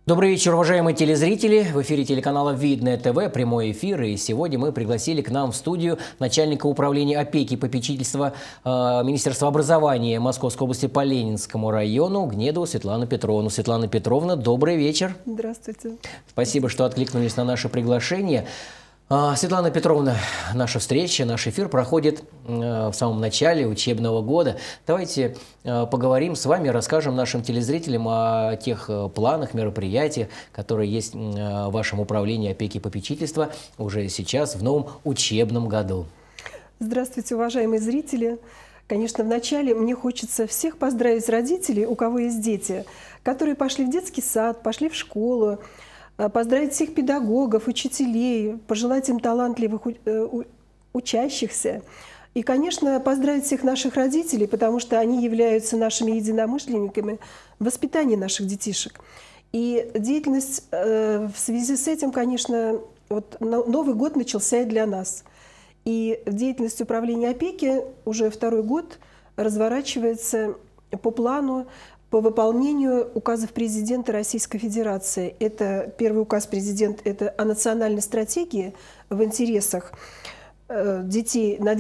Добрый вечер, уважаемые телезрители. В эфире телеканала «Видное ТВ», прямой эфир. И сегодня мы пригласили к нам в студию начальника управления опеки и попечительства Министерства образования Московской области по Ленинскому району Гнедову Светлану Петровну. Светлана Петровна, добрый вечер. Здравствуйте. Спасибо, что откликнулись на наше приглашение. Светлана Петровна, наша встреча, наш эфир проходит в самом начале учебного года. Давайте поговорим с вами, расскажем нашим телезрителям о тех планах, мероприятиях, которые есть в вашем управлении опеки и попечительства уже сейчас, в новом учебном году. Здравствуйте, уважаемые зрители. Конечно, вначале мне хочется всех поздравить родителей, у кого есть дети, которые пошли в детский сад, пошли в школу, поздравить всех педагогов, учителей, пожелать им талантливых учащихся. И, конечно, поздравить всех наших родителей, потому что они являются нашими единомышленниками в воспитании наших детишек. И деятельность в связи с этим, конечно, вот Новый год начался и для нас. И деятельность управления опеки уже второй год разворачивается по плану, по выполнению указов президента Российской Федерации. Это первый указ президента, это о национальной стратегии в интересах детей на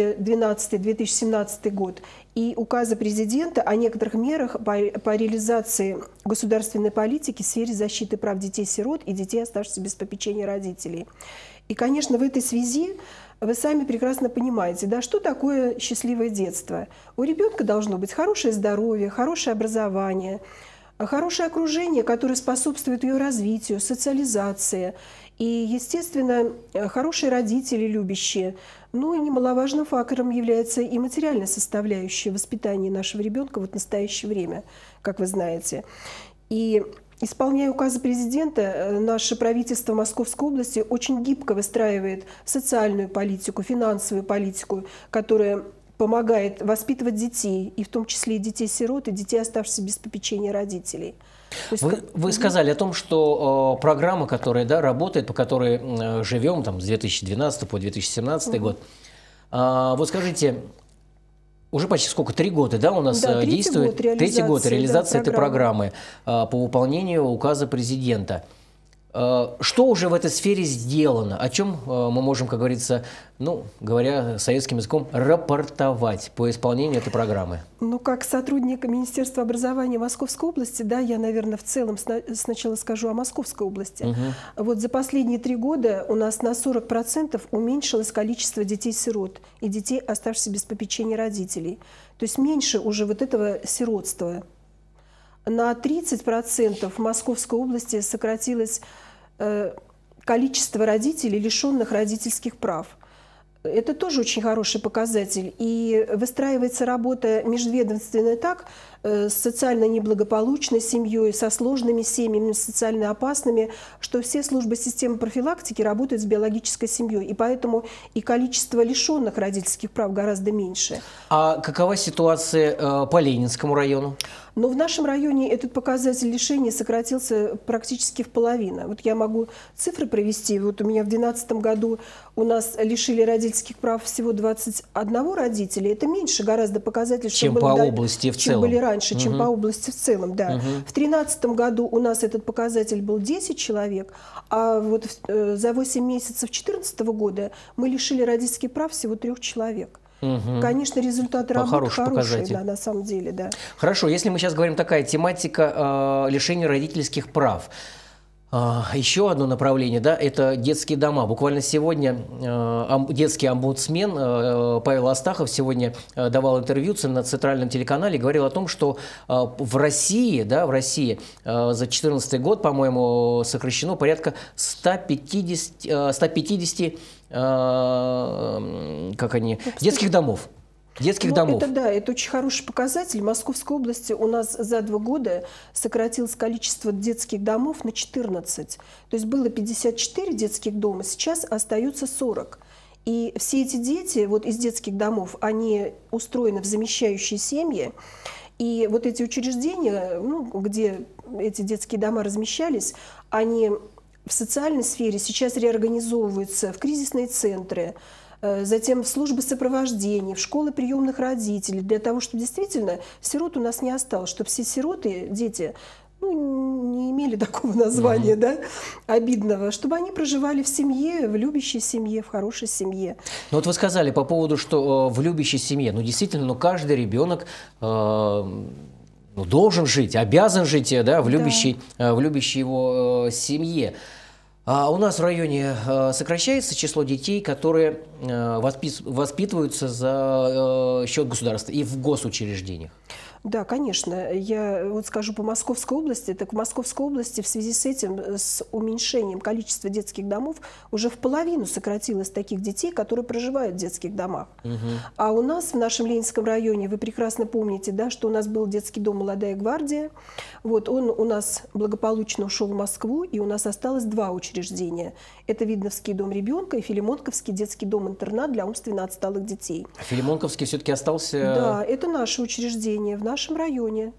2012-2017 год и указа президента о некоторых мерах по реализации государственной политики в сфере защиты прав детей-сирот и детей, оставшихся без попечения родителей. И, конечно, в этой связи вы сами прекрасно понимаете, да, что такое счастливое детство. У ребенка должно быть хорошее здоровье, хорошее образование, хорошее окружение, которое способствует ее развитию, социализации. И, естественно, хорошие родители, любящие. Ну и немаловажным фактором является и материальная составляющая воспитания нашего ребенка в настоящее время, как вы знаете. И исполняя указы президента, наше правительство Московской области очень гибко выстраивает социальную политику, финансовую политику, которая помогает воспитывать детей, и в том числе и детей-сирот, и детей, оставшихся без попечения родителей. Вы сказали о том, что программа, которая работает, по которой живем там, с 2012 по 2017 год, вот скажите, уже почти сколько, 3 года, да, у нас действует? Третий год реализации этой программы по выполнению указа президента. Что уже в этой сфере сделано? О чем мы можем, как говорится, ну, говоря советским языком, рапортовать по исполнению этой программы? Ну, как сотрудник Министерства образования Московской области, да, я, наверное, в целом сначала скажу о Московской области. Вот за последние 3 года у нас на 40% уменьшилось количество детей-сирот и детей, оставшихся без попечения родителей. То есть меньше уже вот этого сиротства. На 30% в Московской области сократилось количество родителей, лишенных родительских прав. Это тоже очень хороший показатель. И выстраивается работа межведомственная так, с социально неблагополучной семьей, со сложными семьями, социально опасными, что все службы системы профилактики работают с биологической семьей. И поэтому и количество лишенных родительских прав гораздо меньше. А какова ситуация по Ленинскому району? Но в нашем районе этот показатель лишения сократился практически в половину. Вот я могу цифры привести. Вот у меня в 2012 году у нас лишили родительских прав всего 21 родителя. Это меньше гораздо показателей, чем по области в целом. Были раньше, чем по области в целом, да. В 2013 году у нас этот показатель был 10 человек, а вот за 8 месяцев 2014 года мы лишили родительских прав всего 3 человек. Конечно, результаты работы хорошие, да, на самом деле, да. Хорошо, если мы сейчас говорим такая тематика лишения родительских прав. Еще одно направление, да, это детские дома. Буквально сегодня детский омбудсмен Павел Астахов сегодня давал интервью на центральном телеканале и говорил о том, что в России, да, за 2014 год, по-моему, сокращено порядка 150 детских домов. Это, да, это очень хороший показатель. В Московской области у нас за 2 года сократилось количество детских домов на 14. То есть было 54 детских дома, сейчас остается 40. И все эти дети вот из детских домов, они устроены в замещающие семьи. И вот эти учреждения, ну, где эти детские дома размещались, они в социальной сфере сейчас реорганизовываются в кризисные центры, затем в службы сопровождения, в школы приемных родителей, для того, чтобы действительно сирот у нас не осталось, чтобы все сироты, дети, ну, не имели такого названия, да, обидного, чтобы они проживали в семье, в любящей семье, в хорошей семье. Ну вот вы сказали по поводу, что в любящей семье, ну действительно, ну каждый ребенок ну, должен жить, обязан жить, да, в любящей его семье. А у нас в районе сокращается число детей, которые воспитываются за счет государства и в госучреждениях? Да, конечно. Я вот скажу по Московской области. Так в Московской области в связи с этим, с уменьшением количества детских домов, уже в половину сократилось таких детей, которые проживают в детских домах. А у нас в нашем Ленинском районе, вы прекрасно помните, да, что у нас был детский дом «Молодая гвардия». Вот он у нас благополучно ушел в Москву, и у нас осталось 2 учреждения. Это Видновский дом ребенка и Филимонковский детский дом-интернат для умственно отсталых детей. А Филимонковский все-таки остался? Да, это наше учреждение в нашем районе.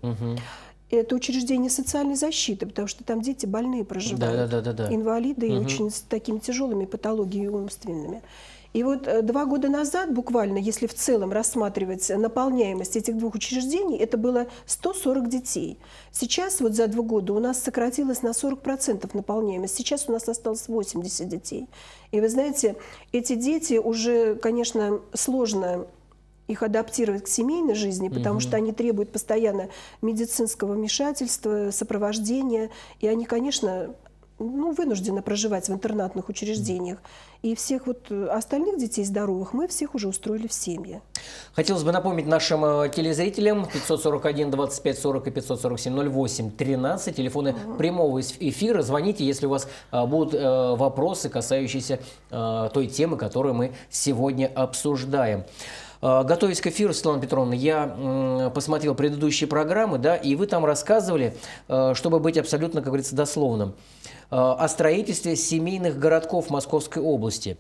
Это учреждение социальной защиты, потому что там дети больные проживают, инвалиды и очень с такими тяжелыми патологиями умственными. И вот 2 года назад, буквально, если в целом рассматривать наполняемость этих 2 учреждений, это было 140 детей. Сейчас вот за 2 года у нас сократилось на 40% наполняемость. Сейчас у нас осталось 80 детей. И вы знаете, эти дети уже, конечно, сложно их адаптировать к семейной жизни, потому что они требуют постоянно медицинского вмешательства, сопровождения, и они, конечно, ну, вынуждены проживать в интернатных учреждениях. И всех вот остальных детей здоровых мы всех уже устроили в семьи. Хотелось бы напомнить нашим телезрителям 541 25 40 и 547 08 13, телефоны прямого эфира. Звоните, если у вас будут вопросы, касающиеся той темы, которую мы сегодня обсуждаем. Готовясь к эфиру, Светлана Петровна, я посмотрел предыдущие программы, да, и вы там рассказывали, чтобы быть абсолютно, как говорится, дословным, о строительстве семейных городков Московской области.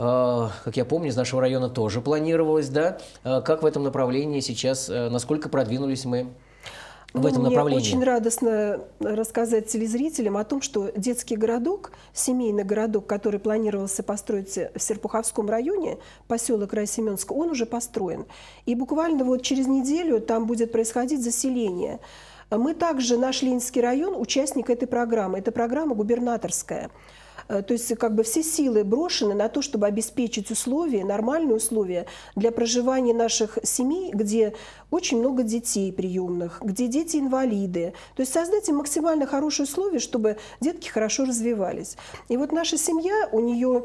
Как я помню, из нашего района тоже планировалось, да. Как в этом направлении сейчас, насколько продвинулись мы в этом направлении? Мне очень радостно рассказать телезрителям о том, что детский городок, семейный городок, который планировался построить в Серпуховском районе, поселок Райсеменск, он уже построен. И буквально вот через неделю там будет происходить заселение. Мы также, наш Ленинский район, участник этой программы. Это программа губернаторская. То есть как бы все силы брошены на то, чтобы обеспечить условия, нормальные условия для проживания наших семей, где очень много детей приемных, где дети-инвалиды. То есть создать им максимально хорошие условия, чтобы детки хорошо развивались. И вот наша семья, у нее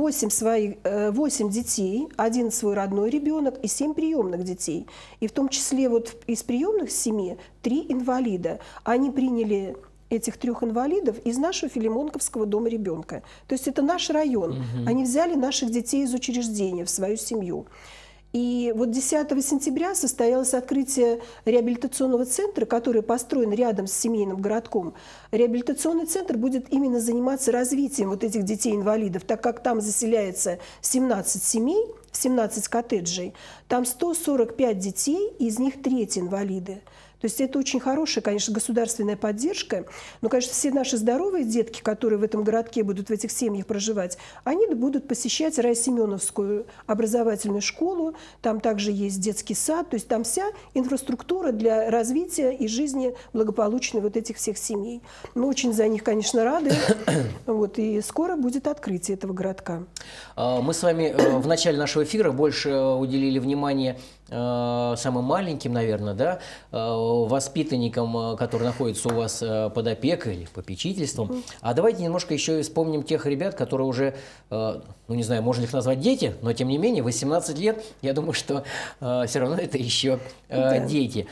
8 детей, 1 свой родной ребенок и 7 приемных детей. И в том числе вот из приемных семей 3 инвалида. Они приняли этих 3 инвалидов из нашего Филимонковского дома ребенка. То есть это наш район. Они взяли наших детей из учреждения в свою семью. И вот 10 сентября состоялось открытие реабилитационного центра, который построен рядом с семейным городком. Реабилитационный центр будет именно заниматься развитием вот этих детей-инвалидов, так как там заселяется 17 семей, 17 коттеджей, там 145 детей, из них 1/3 инвалиды. То есть это очень хорошая, конечно, государственная поддержка. Но, конечно, все наши здоровые детки, которые в этом городке будут в этих семьях проживать, они будут посещать Райсеменовскую образовательную школу. Там также есть детский сад. То есть там вся инфраструктура для развития и жизни благополучной вот этих всех семей. Мы очень за них, конечно, рады. Вот, и скоро будет открытие этого городка. Мы с вами в начале нашего эфира больше уделили внимание самым маленьким, наверное, да, воспитанникам, которые находятся у вас под опекой или попечительством. А давайте немножко еще и вспомним тех ребят, которые уже, ну не знаю, можно их назвать дети, но тем не менее 18 лет, я думаю, что все равно это еще дети.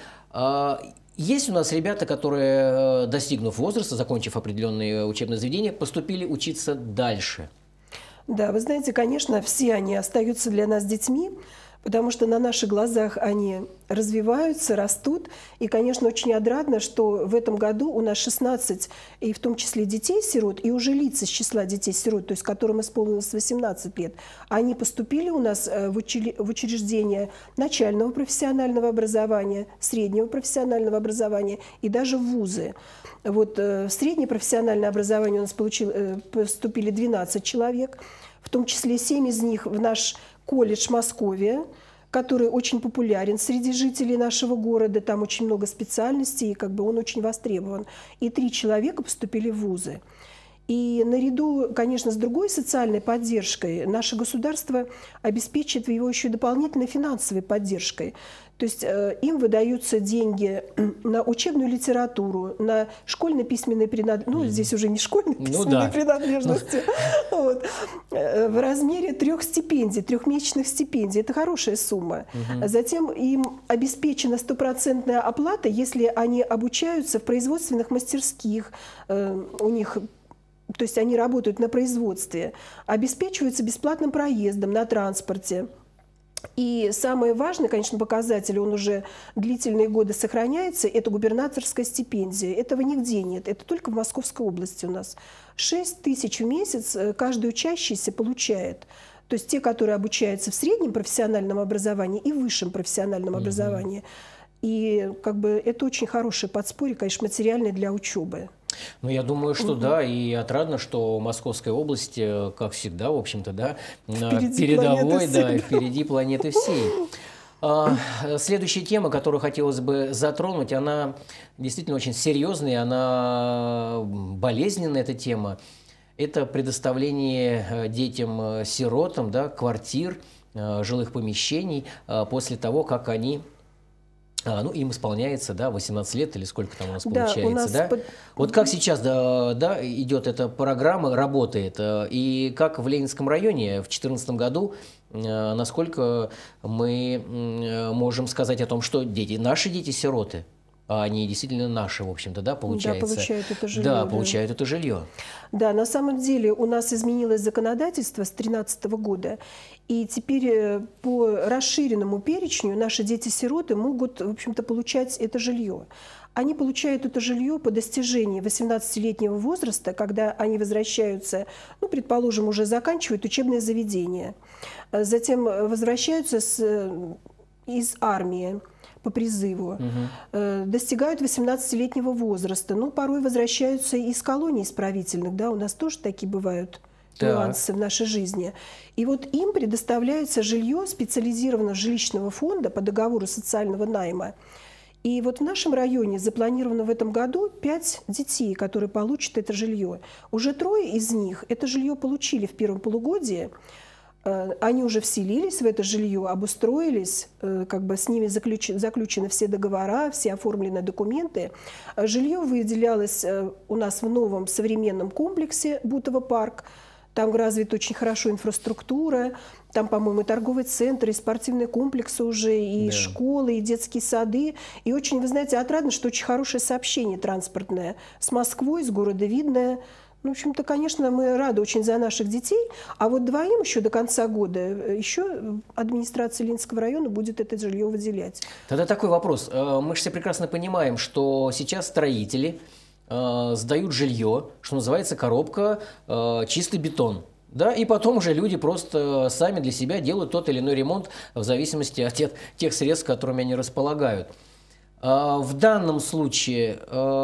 Есть у нас ребята, которые, достигнув возраста, закончив определенные учебные заведения, поступили учиться дальше. Да, вы знаете, конечно, все они остаются для нас детьми, потому что на наших глазах они развиваются, растут. И, конечно, очень отрадно, что в этом году у нас 16, и в том числе детей-сирот, и уже лиц из числа детей-сирот, то есть которым исполнилось 18 лет, они поступили у нас в учреждения начального профессионального образования, среднего профессионального образования и даже в вузы. Вот в среднее профессиональное образование у нас поступили 12 человек, в том числе 7 из них в наш колледж Московия, который очень популярен среди жителей нашего города. Там очень много специальностей, и как бы он очень востребован. И 3 человека поступили в вузы. И наряду, конечно, с другой социальной поддержкой наше государство обеспечит его еще дополнительной финансовой поддержкой. То есть им выдаются деньги на учебную литературу, на школьно-письменные принадлежности, ну, здесь уже не школьно-письменные принадлежности, вот, в размере 3 стипендий, 3-месячных стипендий. Это хорошая сумма. Затем им обеспечена стопроцентная оплата, если они обучаются в производственных мастерских, у них... То есть они работают на производстве, обеспечиваются бесплатным проездом на транспорте. И самый важный, конечно, показатель, он уже длительные годы сохраняется, это губернаторская стипендия. Этого нигде нет, это только в Московской области у нас. 6 тысяч в месяц каждый учащийся получает. То есть те, которые обучаются в среднем профессиональном образовании и высшем профессиональном образовании. И как бы это очень хорошее подспорье, конечно, материальное для учебы. Ну, я думаю, что да, и отрадно, что Московская область, как всегда, в общем-то, да, передовой, да, впереди планеты всей. Следующая тема, которую хотелось бы затронуть, она действительно очень серьезная, она болезненная, эта тема. Это предоставление детям-сиротам, да, квартир, жилых помещений после того, как они... ну, им исполняется, да, 18 лет или сколько там у нас получается, у нас да? Вот как сейчас, да, идет эта программа, работает, и как в Ленинском районе в 2014 году, насколько мы можем сказать о том, что дети, наши дети-сироты, а они действительно наши, в общем-то, да, получается. Да, получают это жилье. Да, получают это жилье. Да, на самом деле у нас изменилось законодательство с 2013 года, и теперь по расширенному перечню наши дети-сироты могут, в общем-то, получать это жилье. Они получают это жилье по достижении 18-летнего возраста, когда они возвращаются, ну, предположим, уже заканчивают учебное заведение, затем возвращаются из армии по призыву, достигают 18-летнего возраста, ну, порой возвращаются из колоний исправительных, да, у нас тоже такие бывают нюансы в нашей жизни. И вот им предоставляется жилье специализированного жилищного фонда по договору социального найма. И вот в нашем районе запланировано в этом году 5 детей, которые получат это жилье. Уже 3 из них это жилье получили в первом полугодии. Они уже вселились в это жилье, обустроились, как бы с ними заключены все договора, все оформлены документы. Жилье выделялось у нас в новом современном комплексе Бутово парк. Там развита очень хорошо инфраструктура, там, по-моему, торговый центр, и спортивные комплексы уже, и школы, и детские сады. И очень, вы знаете, отрадно, что очень хорошее сообщение транспортное с Москвой, с города Видное. Ну, в общем-то, конечно, мы рады очень за наших детей, а вот 2 еще до конца года еще администрация Ленинского района будет это жилье выделять. Тогда такой вопрос. Мы же все прекрасно понимаем, что сейчас строители сдают жилье, что называется коробка, чистый бетон. Да, и потом уже люди просто сами для себя делают тот или иной ремонт в зависимости от тех средств, которыми они располагают. В данном случае...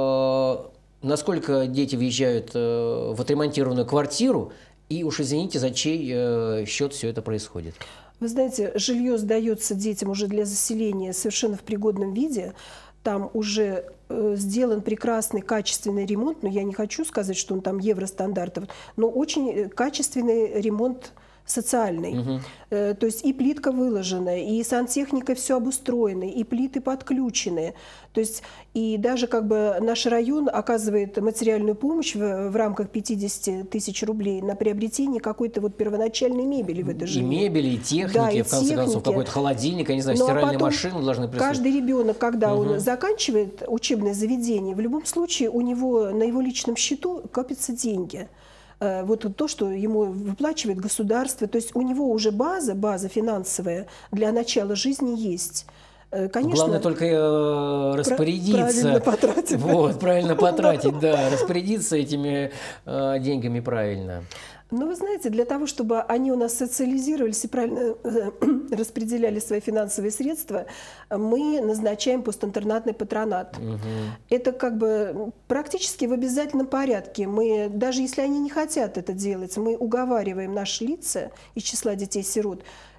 насколько дети въезжают в отремонтированную квартиру, и уж извините, за чей счет все это происходит? Вы знаете, жилье сдается детям уже для заселения совершенно в пригодном виде. Там уже сделан прекрасный качественный ремонт, но я не хочу сказать, что он там евростандартов, но очень качественный ремонт социальный. То есть и плитка выложена, и сантехника все обустроена, и плиты подключены. То есть и даже как бы наш район оказывает материальную помощь в рамках 50 тысяч рублей на приобретение какой-то вот первоначальной мебели в это жилье. И мебели, и техники, да, и в конце концов, какой-то холодильник, я не знаю, стиральную машину должны присутствовать. Каждый ребенок, когда он заканчивает учебное заведение, в любом случае у него на его личном счету копятся деньги. Вот то, что ему выплачивает государство, то есть у него уже база финансовая для начала жизни есть. Конечно, главное только распорядиться. Правильно потратить. Вот, правильно потратить, да, распорядиться этими деньгами правильно. Но вы знаете, для того, чтобы они у нас социализировались и правильно распределяли свои финансовые средства, мы назначаем постинтернатный патронат. Это как бы практически в обязательном порядке. Мы, даже если они не хотят это делать, мы уговариваем наши лица из числа детей-сирот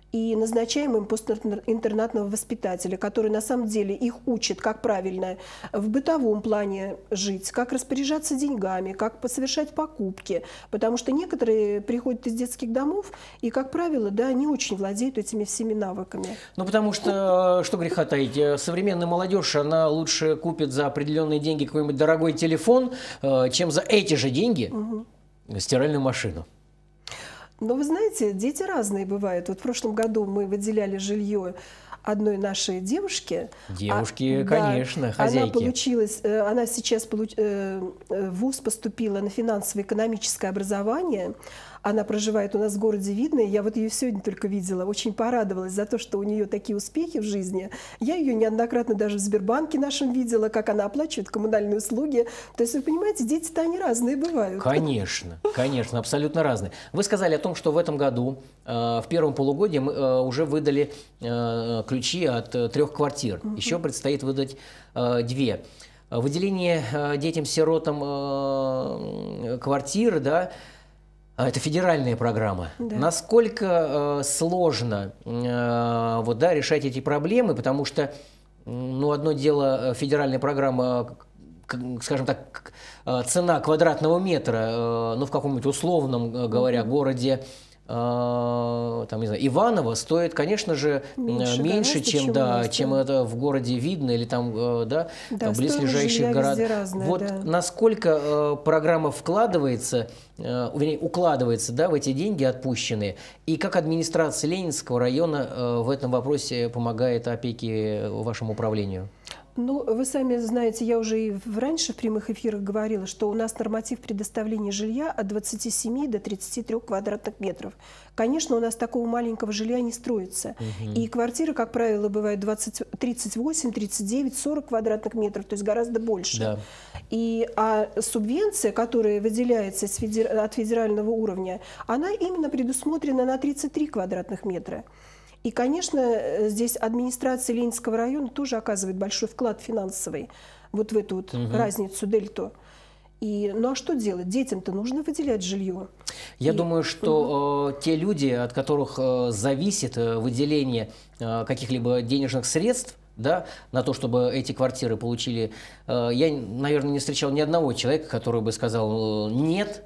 и назначаем им постинтернатного воспитателя, который на самом деле их учит, как правильно в бытовом плане жить, как распоряжаться деньгами, как совершать покупки. Потому что некоторые приходят из детских домов и, как правило, да, не очень владеют этими всеми навыками. Ну, потому что, что греха таить, современная молодежь, она лучше купит за определенные деньги какой-нибудь дорогой телефон, чем за эти же деньги стиральную машину. Но вы знаете, дети разные бывают. Вот в прошлом году мы выделяли жилье одной нашей девушке. Девушки, конечно, хозяйки. Она сейчас в ВУЗ поступила на финансово-экономическое образование. Она проживает у нас в городе Видное. Я вот ее сегодня только видела. Очень порадовалась за то, что у нее такие успехи в жизни. Я ее неоднократно даже в Сбербанке нашем видела, как она оплачивает коммунальные услуги. То есть, вы понимаете, дети-то они разные бывают. Конечно, конечно, абсолютно разные. Вы сказали о том, что в этом году, в первом полугодии, мы уже выдали ключи от 3 квартир. Еще предстоит выдать 2. Выделение детям-сиротам квартир, да, это федеральная программа. Да. Насколько сложно вот, да, решать эти проблемы, потому что ну, одно дело федеральная программа, скажем так, цена квадратного метра, ну, в каком-нибудь условном, говоря, городе, там, не знаю, Иваново стоит, конечно же, меньше чем это в городе Видно или там, да, близлежащих городах. Вот да. Насколько программа вкладывается, вернее, укладывается, да, в эти деньги отпущенные, и как администрация Ленинского района в этом вопросе помогает опеке вашему управлению? Ну, вы сами знаете, я уже и раньше в прямых эфирах говорила, что у нас норматив предоставления жилья от 27 до 33 квадратных метров. Конечно, у нас такого маленького жилья не строится. И квартиры, как правило, бывают 38, 39, 40 квадратных метров, то есть гораздо больше. Да. А субвенция, которая выделяется от федерального уровня, она именно предусмотрена на 33 квадратных метра. И, конечно, здесь администрация Ленинского района тоже оказывает большой вклад финансовый вот в эту вот разницу, дельту. Ну а что делать? Детям-то нужно выделять жилье. Я думаю, что те люди, от которых зависит выделение каких-либо денежных средств, да, на то, чтобы эти квартиры получили, я, наверное, не встречал ни одного человека, который бы сказал «нет»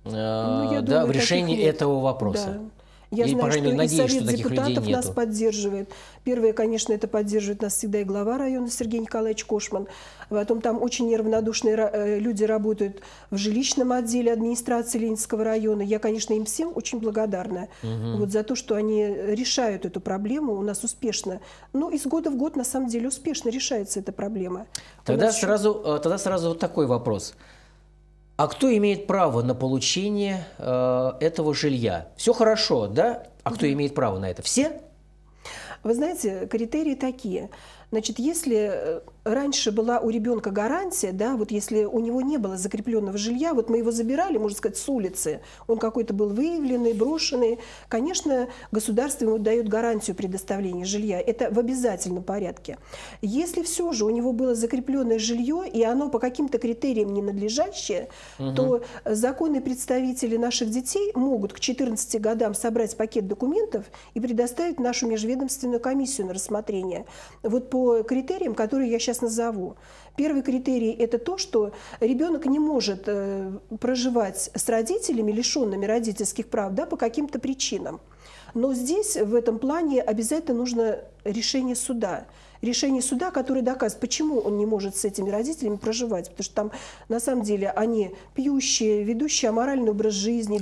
в решении этого вопроса. Да. Я знаю, что и Совет депутатов нас поддерживает. Первое, конечно, это поддерживает нас всегда и глава района Сергей Николаевич Кошман. Потом там очень неравнодушные люди работают в жилищном отделе администрации Ленинского района. Я, конечно, им всем очень благодарна вот за то, что они решают эту проблему у нас успешно. Ну, из года в год, на самом деле, успешно решается эта проблема. Тогда сразу вот такой вопрос. А кто имеет право на получение этого жилья? Все хорошо, да? А кто имеет право на это? Все? Вы знаете, критерии такие. Значит, если раньше была у ребенка гарантия, да, вот если у него не было закрепленного жилья, вот мы его забирали, можно сказать, с улицы, он какой-то был выявленный, брошенный, конечно, государство ему дает гарантию предоставления жилья, это в обязательном порядке. Если все же у него было закрепленное жилье, и оно по каким-то критериям ненадлежащее, то законные представители наших детей могут к 14 годам собрать пакет документов и предоставить нашу межведомственную комиссию на рассмотрение. Вот по критериям, которые я сейчас назову. Первый критерий – это то, что ребенок не может проживать с родителями, лишенными родительских прав, да, по каким-то причинам. Но здесь, в этом плане, обязательно нужно решение суда. Решение суда, которое доказывает, почему он не может с этими родителями проживать. Потому что там, на самом деле, они пьющие, ведущие аморальный образ жизни.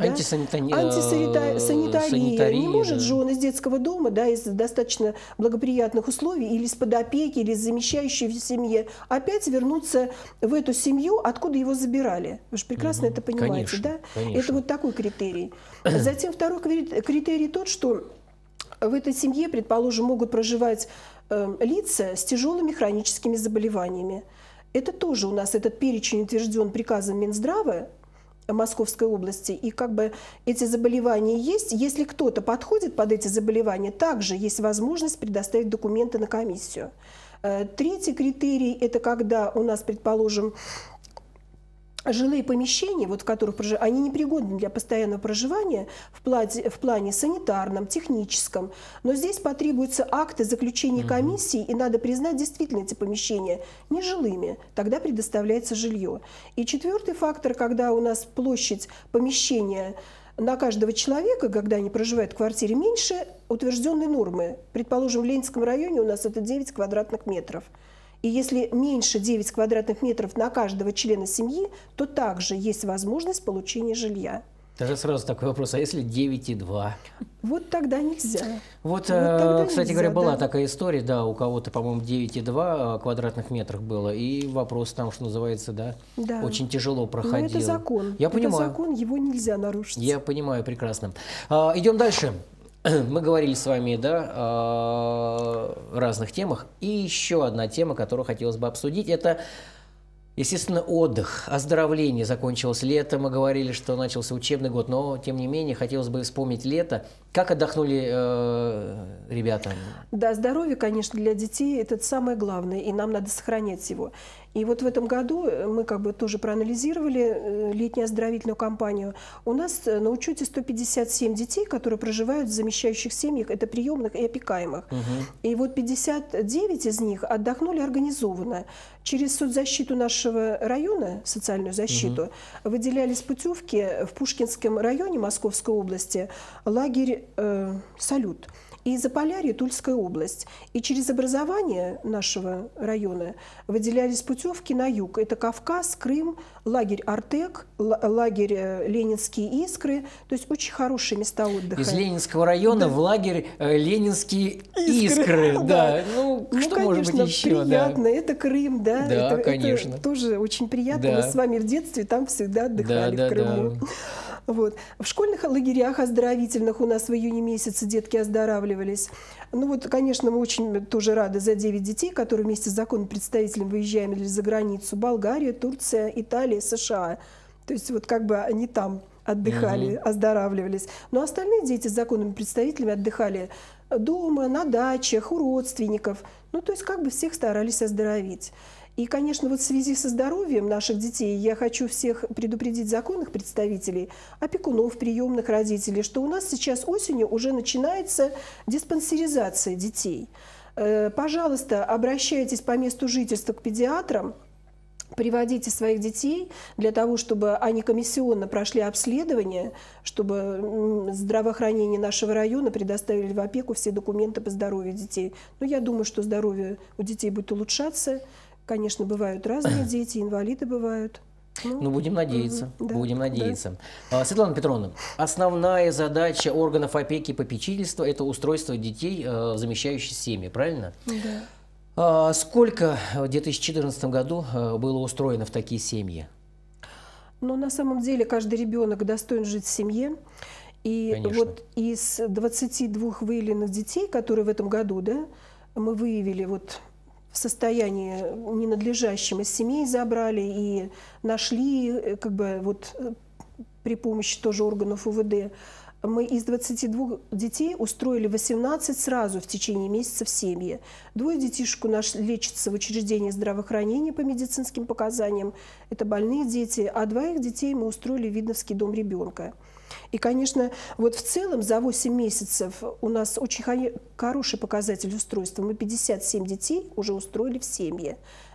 Антисанитария. Не может же он из детского дома, да, из достаточно благоприятных условий, или из-под опеки, или из замещающей в семье, опять вернуться в эту семью, откуда его забирали. Вы же прекрасно это понимаете, конечно, да? Конечно. Это вот такой критерий. Затем второй критерий тот, что в этой семье, предположим, могут проживать лица с тяжелыми хроническими заболеваниями. Это тоже у нас этот перечень утвержден приказом Минздрава Московской области, и как бы эти заболевания есть. Если кто-то подходит под эти заболевания, также есть возможность предоставить документы на комиссию. Третий критерий – это когда у нас, предположим, жилые помещения, вот в которых они непригодны для постоянного проживания в плане санитарном, техническом. Но здесь потребуются акты заключения комиссии, и надо признать действительно эти помещения нежилыми. Тогда предоставляется жилье. И четвертый фактор, когда у нас площадь помещения на каждого человека, когда они проживают в квартире, меньше утвержденной нормы. Предположим, в Ленинском районе у нас это 9 квадратных метров. И если меньше 9 квадратных метров на каждого члена семьи, то также есть возможность получения жилья. Даже сразу такой вопрос, а если 9,2? Вот тогда нельзя. Вот, тогда кстати нельзя, говоря, была да. такая история, да, у кого-то, по-моему, 9,2 квадратных метрах было, и вопрос там, что называется, да, Да. очень тяжело проходил. Но это закон. Я это понимаю. закон, его нельзя нарушить. Я понимаю прекрасно. Идем дальше. Мы говорили с вами, да, о разных темах. И еще одна тема, которую хотелось бы обсудить, это, естественно, отдых, оздоровление. Закончилось лето, мы говорили, что начался учебный год, но, тем не менее, хотелось бы вспомнить лето. Как отдохнули ребята? Да, здоровье, конечно, для детей – это самое главное, и нам надо сохранять его. И вот в этом году мы как бы тоже проанализировали летнюю оздоровительную кампанию. У нас на учете 157 детей, которые проживают в замещающих семьях, это приемных и опекаемых. И вот 59 из них отдохнули организованно. Через соцзащиту нашего района, социальную защиту, выделялись путевки в Пушкинском районе Московской области, лагерь «Салют». И Заполярье, Тульская область. И через образование нашего района выделялись путевки на юг. Это Кавказ, Крым, лагерь Артек, лагерь Ленинские Искры. То есть очень хорошие места отдыха. Из Ленинского района в лагерь Ленинские Искры. Да. Ну, что конечно, может быть еще? Приятно. Да. Это Крым, да. Да, конечно. Это тоже очень приятно. Да. Мы с вами в детстве там всегда отдыхали в Крыму. Да. Вот. В школьных лагерях оздоровительных у нас в июне месяце детки оздоравливались. Ну вот, конечно, мы очень тоже рады за 9 детей, которые вместе с законным представителем выезжаем за границу. Болгария, Турция, Италия, США. То есть вот как бы они там отдыхали, оздоравливались. Но остальные дети с законными представителями отдыхали дома, на дачах, у родственников. Ну то есть как бы всех старались оздоровить. И, конечно, вот в связи со здоровьем наших детей я хочу всех предупредить законных представителей, опекунов, приемных родителей, что у нас сейчас осенью уже начинается диспансеризация детей. Пожалуйста, обращайтесь по месту жительства к педиатрам, приводите своих детей для того, чтобы они комиссионно прошли обследование, чтобы здравоохранение нашего района предоставили в опеку все документы по здоровью детей. Но я думаю, что здоровье у детей будет улучшаться. Конечно, бывают разные дети, инвалиды бывают. Ну, будем надеяться, да, будем надеяться. Да. Светлана Петровна, основная задача органов опеки и попечительства – это устройство детей в замещающие семьи, правильно? Да. Сколько в 2014 году было устроено в такие семьи? Ну, на самом деле, каждый ребенок достоин жить в семье. И Конечно. вот из 22 выявленных детей, которые в этом году, да, мы выявили вот в состоянии ненадлежащем из семей, забрали и нашли, как бы вот при помощи тоже органов УВД, мы из 22 детей устроили 18 сразу в течение месяца в семье. 2 детишек у нас лечатся в учреждении здравоохранения по медицинским показаниям. Это больные дети, а 2 детей мы устроили в Видновский дом ребенка. И, конечно, вот в целом за 8 месяцев у нас очень хороший показатель устройства. Мы 57 детей уже устроили в семье.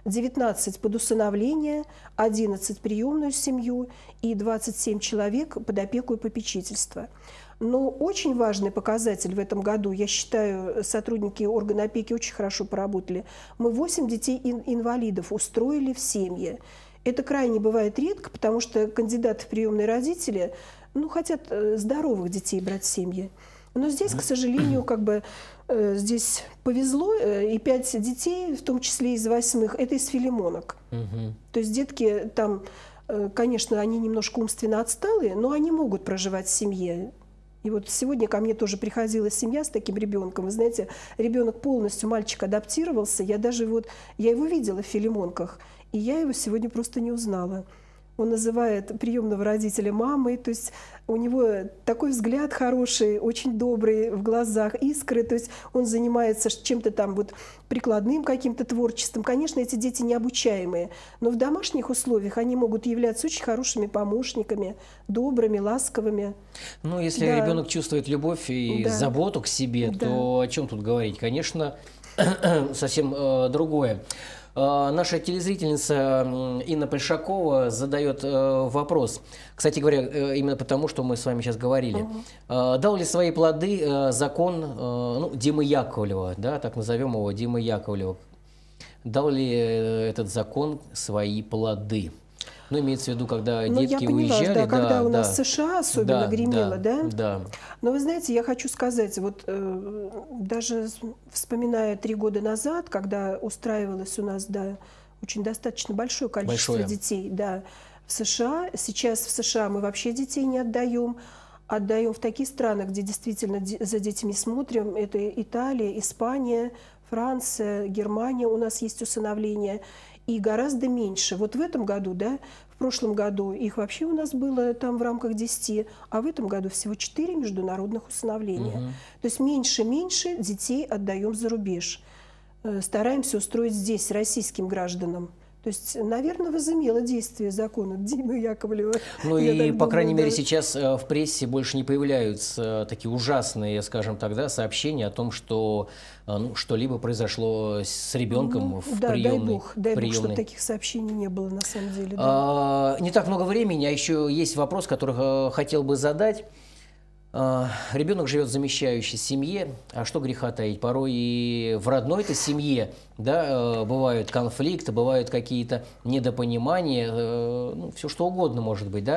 19 под усыновление, 11 приемную семью и 27 человек под опеку и попечительство. Но очень важный показатель в этом году, я считаю, сотрудники органа опеки очень хорошо поработали. Мы 8 детей-инвалидов устроили в семье. Это крайне бывает редко, потому что кандидаты в приемные родители хотят здоровых детей брать в семьи. Но здесь, к сожалению, как бы здесь повезло, и 5 детей, в том числе из 8, это из филимонок. То есть детки там, конечно, они немножко умственно отсталые, но они могут проживать в семье. И вот сегодня ко мне тоже приходила семья с таким ребенком. Вы знаете, ребенок полностью, мальчик адаптировался. Я его видела в филимонках, и я его сегодня просто не узнала. Он называет приемного родителя мамой, то есть у него такой взгляд хороший, очень добрый в глазах, искры, то есть он занимается чем-то там вот прикладным каким-то творчеством. Конечно, эти дети необучаемые, но в домашних условиях они могут являться очень хорошими помощниками, добрыми, ласковыми. Ну, если ребенок чувствует любовь и заботу к себе, то о чем тут говорить? Конечно, совсем другое. Наша телезрительница Инна Большакова задает вопрос. Кстати говоря, именно потому, что мы с вами сейчас говорили. Дал ли свои плоды закон Димы Яковлева, да, так назовем его, Димы Яковлева? Дал ли этот закон свои плоды? Ну, имеется в виду, когда детки уезжали. Да, когда у нас США особенно гремело, да? Да. Но вы знаете, я хочу сказать, вот даже вспоминая 3 года назад, когда устраивалось у нас, очень достаточно большое количество детей, в США. Сейчас в США мы вообще детей не отдаем. Отдаем в такие страны, где действительно за детьми смотрим. Это Италия, Испания, Франция, Германия. У нас есть усыновление. И гораздо меньше. Вот в этом году, в прошлом году их вообще у нас было там в рамках 10, а в этом году всего 4 международных усыновления. То есть меньше детей отдаем за рубеж. Стараемся устроить здесь российским гражданам. То есть, наверное, возымело действие закона Димы Яковлева. Ну и, по крайней мере, сейчас в прессе больше не появляются такие ужасные, скажем так, сообщения о том, что что-либо произошло с ребенком в приемной. Дай бог, чтобы таких сообщений не было на самом деле. Не так много времени, а еще есть вопрос, который хотел бы задать. Ребенок живет в замещающей семье, а что греха таить, порой и в родной-то семье бывают конфликты, бывают какие-то недопонимания, все что угодно может быть,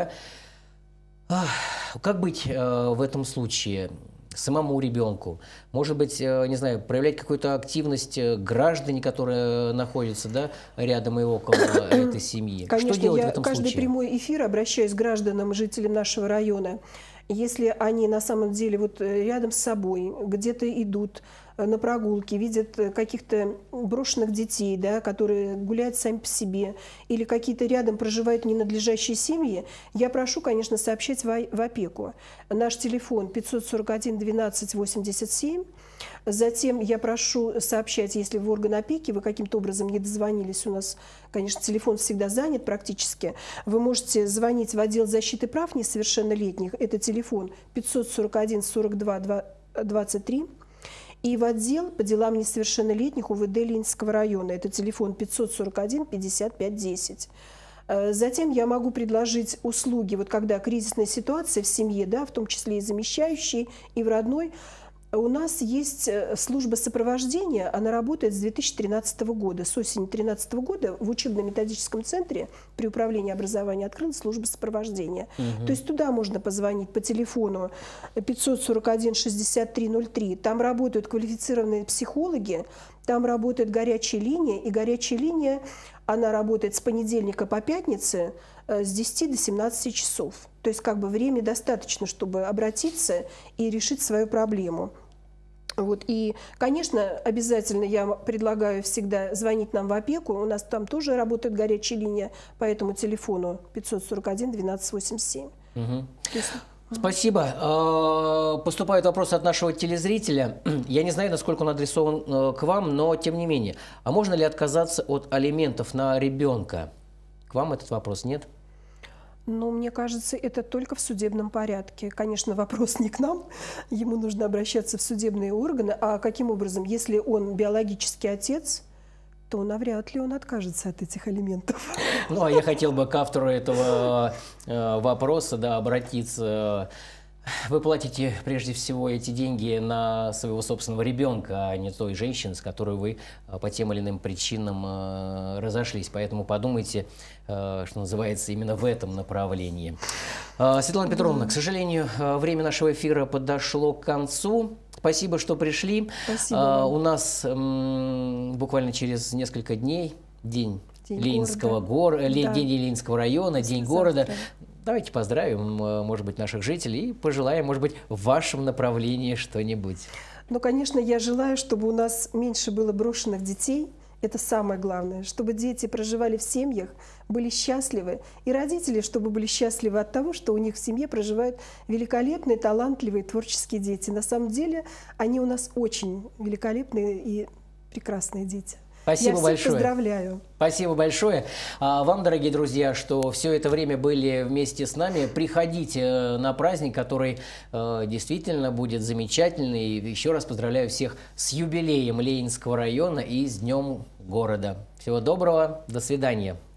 Как быть в этом случае самому ребенку? Может быть, не знаю, проявлять какую-то активность граждане, которые находятся рядом и около этой семьи? Конечно, что делать в этом каждый случае? прямой эфир обращаюсь к гражданам, жителям нашего района. Если они на самом деле вот рядом с собой, где-то идут на прогулки, видят каких-то брошенных детей, которые гуляют сами по себе, или какие-то рядом проживают ненадлежащие семьи, я прошу, конечно, сообщать в опеку. Наш телефон 541 12 87. Затем я прошу сообщать, если в орган опеки вы каким-то образом не дозвонились, у нас, конечно, телефон всегда занят практически, вы можете звонить в отдел защиты прав несовершеннолетних, это телефон 541 42 23, и в отдел по делам несовершеннолетних УВД Ленинского района, это телефон 541 55 10. Затем я могу предложить услуги, вот когда кризисная ситуация в семье, в том числе и замещающей, и в родной. У нас есть служба сопровождения, она работает с 2013 года. С осени 2013 года в учебно-методическом центре при управлении образования открылась служба сопровождения. То есть туда можно позвонить по телефону 541 63 03. Там работают квалифицированные психологи, там работает горячая линия, и горячая линия, она работает с понедельника по пятнице с 10 до 17 часов. То есть время достаточно, чтобы обратиться и решить свою проблему. И, конечно, обязательно я предлагаю всегда звонить нам в опеку. У нас там тоже работает горячая линия по этому телефону 541 12 87. Спасибо. Поступает вопрос от нашего телезрителя. Я не знаю, насколько он адресован к вам, но тем не менее. А можно ли отказаться от алиментов на ребенка? К вам этот вопрос нет? Но мне кажется, это только в судебном порядке. Конечно, вопрос не к нам, ему нужно обращаться в судебные органы. А каким образом, если он биологический отец, то навряд ли он откажется от этих алиментов. Ну, а я хотел бы к автору этого вопроса обратиться. Вы платите прежде всего эти деньги на своего собственного ребенка, а не той женщины, с которой вы по тем или иным причинам разошлись. Поэтому подумайте, что называется, именно в этом направлении. Светлана Петровна, к сожалению, время нашего эфира подошло к концу. Спасибо, что пришли. Спасибо. У нас буквально через несколько дней День Ленинского День Ленинского района, День города. Давайте поздравим, может быть, наших жителей и пожелаем, может быть, в вашем направлении что-нибудь. Ну, конечно, я желаю, чтобы у нас меньше было брошенных детей, Это самое главное, чтобы дети проживали в семьях, были счастливы, и родители, чтобы были счастливы от того, что у них в семье проживают великолепные, талантливые, творческие дети. На самом деле они у нас очень великолепные и прекрасные дети. Спасибо Я всех большое. Поздравляю. Спасибо большое. Вам, дорогие друзья, что все это время были вместе с нами. Приходите на праздник, который действительно будет замечательный. И еще раз поздравляю всех с юбилеем Ленинского района и с Днем города. Всего доброго. До свидания.